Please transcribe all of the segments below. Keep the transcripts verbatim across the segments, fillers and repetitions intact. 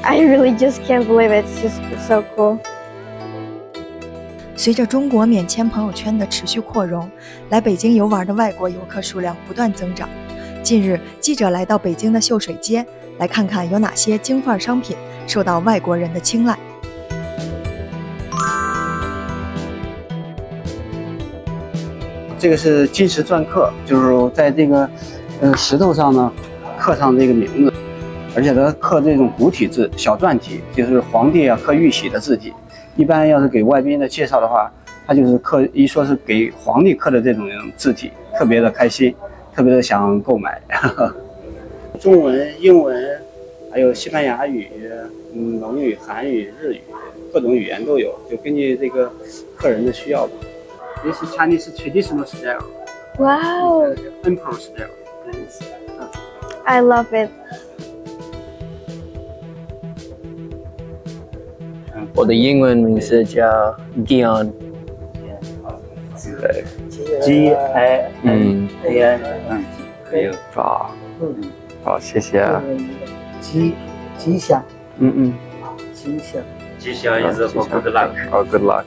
I really just can't believe it. It's just so cool. 随着中国免签朋友圈的持续扩容，来北京游玩的外国游客数量不断增长。近日，记者来到北京的秀水街，来看看有哪些京范商品受到外国人的青睐。 这个是金石篆刻，就是在这个呃石头上呢刻上这个名字，而且它刻这种古体字、小篆体，就是皇帝啊刻玉玺的字体。一般要是给外宾的介绍的话，他就是刻一说是给皇帝刻的这种字体，特别的开心，特别的想购买。中文、英文，还有西班牙语、嗯蒙语、韩语、日语，各种语言都有，就根据这个客人的需要吧。This is Chinese traditional style. Wow. Emperor style. I love it. 我的英文名字叫 Dion。对 ，G I N A N。嗯， 可以。好，嗯，好，谢谢啊。 吉吉祥。 嗯嗯， 吉祥。 吉祥 is for good luck. Oh, good luck.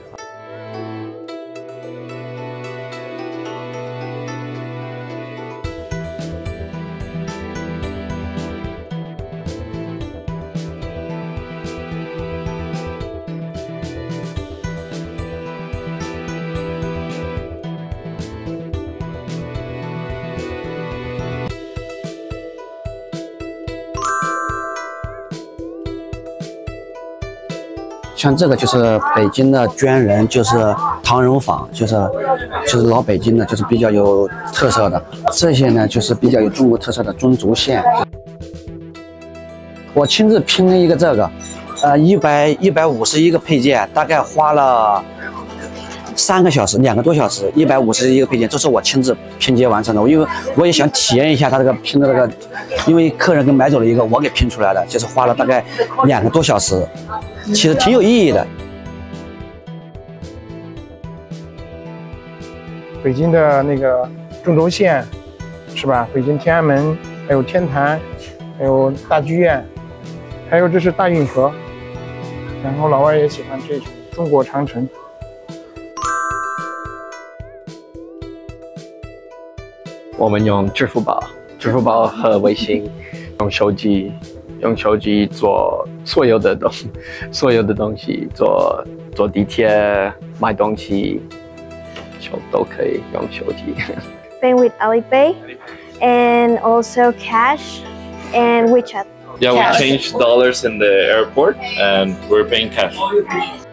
像这个就是北京的捐人，就是唐人坊，就是就是老北京的，就是比较有特色的。这些呢，就是比较有中国特色的中轴线。我亲自拼了一个这个，呃，一百一百五十一个配件，大概花了三个小时，两个多小时，一百五十一个配件，这是我亲自拼接完成的。因为我也想体验一下它这个拼的这个，因为客人给买走了一个，我给拼出来的，就是花了大概两个多小时。其实挺有意义的。 北京的那个中轴线，是吧？北京天安门，还有天坛，还有大剧院，还有这是大运河。然后老外也喜欢这种中国长城。 我们用支付宝、支付宝和微信，用手机。用手机做所有的东，所有的东西，坐坐地铁、买东西，就都可以用手机。 Paying with Alipay and also cash and WeChat. Yeah, cash. we changed dollars in the airport and we're paying cash.